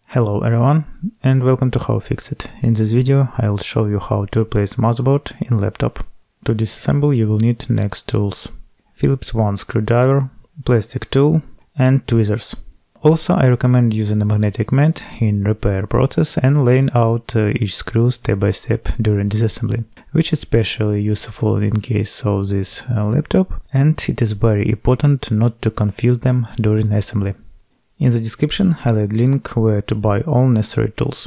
Hello everyone and welcome to HowFixIT. In this video I'll show you how to replace motherboard in laptop. To disassemble you will need next tools: Phillips 1 screwdriver, plastic tool and tweezers. Also I recommend using a magnetic mat in repair process and laying out each screw step by step during disassembly, which is especially useful in case of this laptop, and it is very important not to confuse them during assembly. In the description I'll add link where to buy all necessary tools.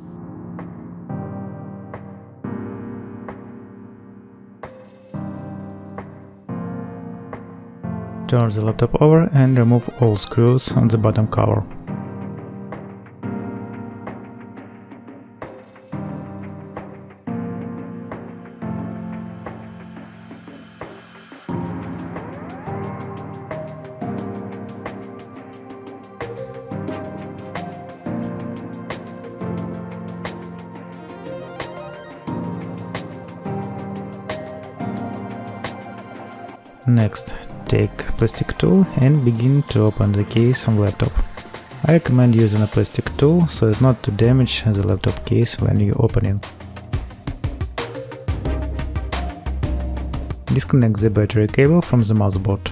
Turn the laptop over and remove all screws on the bottom cover. Next, take plastic tool and begin to open the case on laptop. I recommend using a plastic tool so as not to damage the laptop case when you open it. Disconnect the battery cable from the motherboard.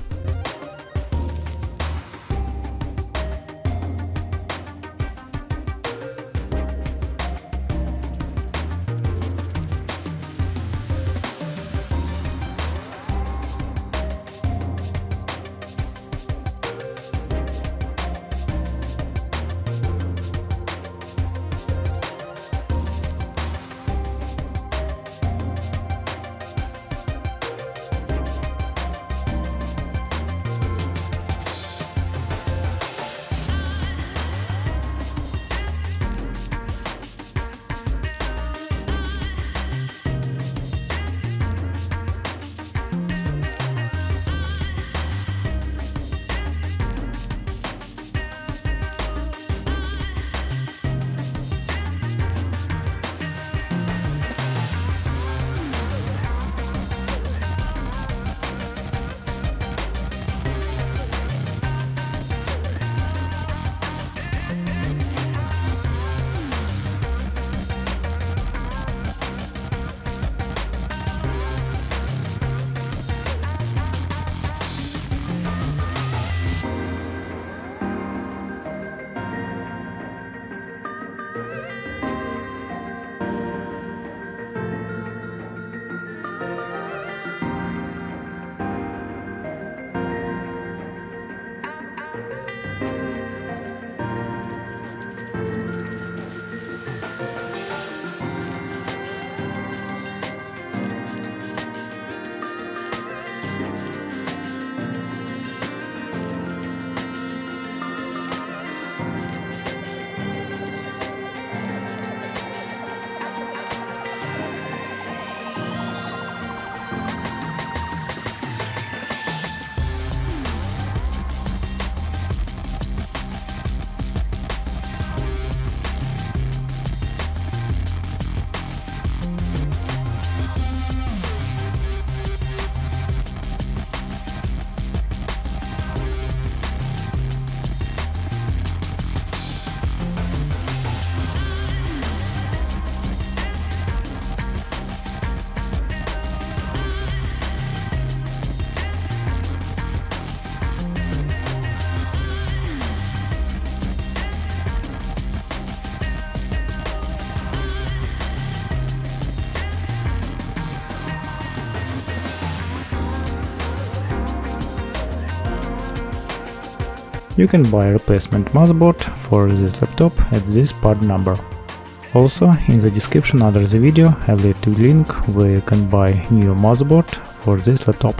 You can buy a replacement motherboard for this laptop at this part number. Also, in the description under the video I'll leave a link where you can buy new motherboard for this laptop.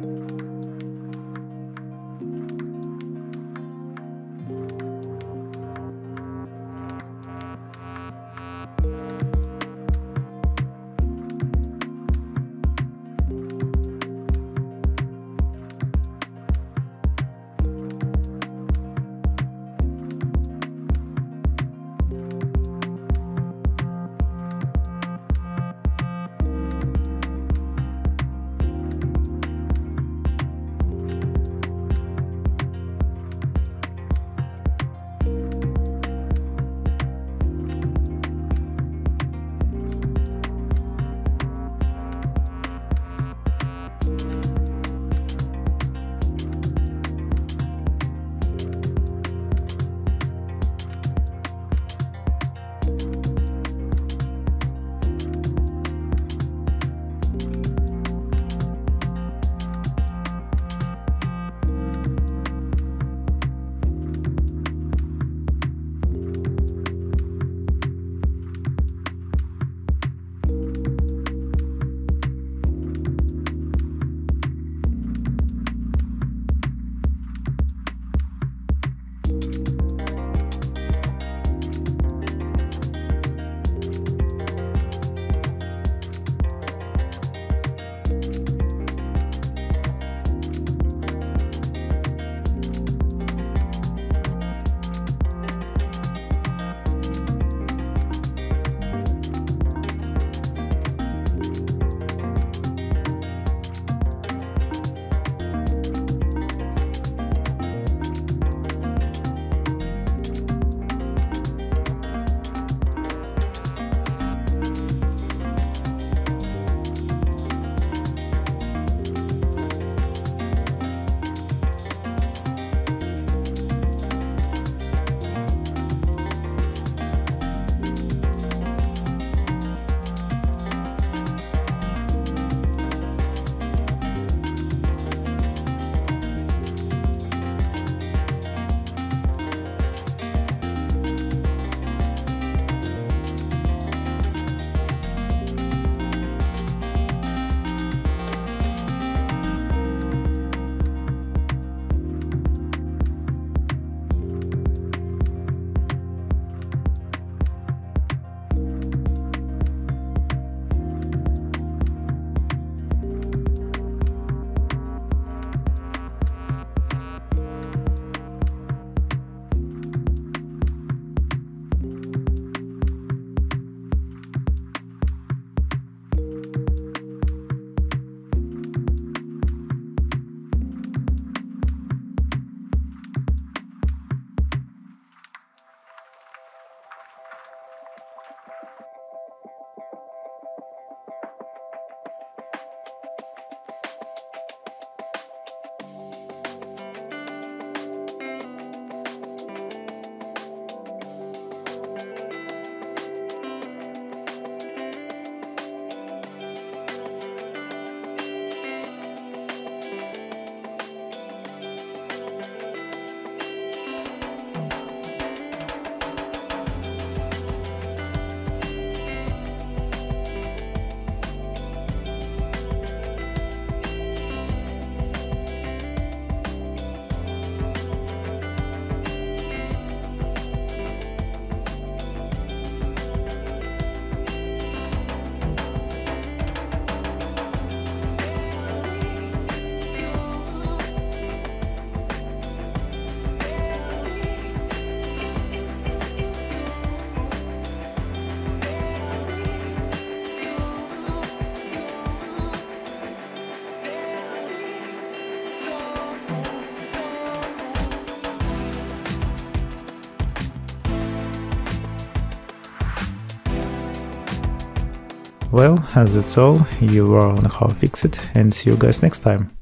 Well, as that's all, you are on How-FixIT, and see you guys next time.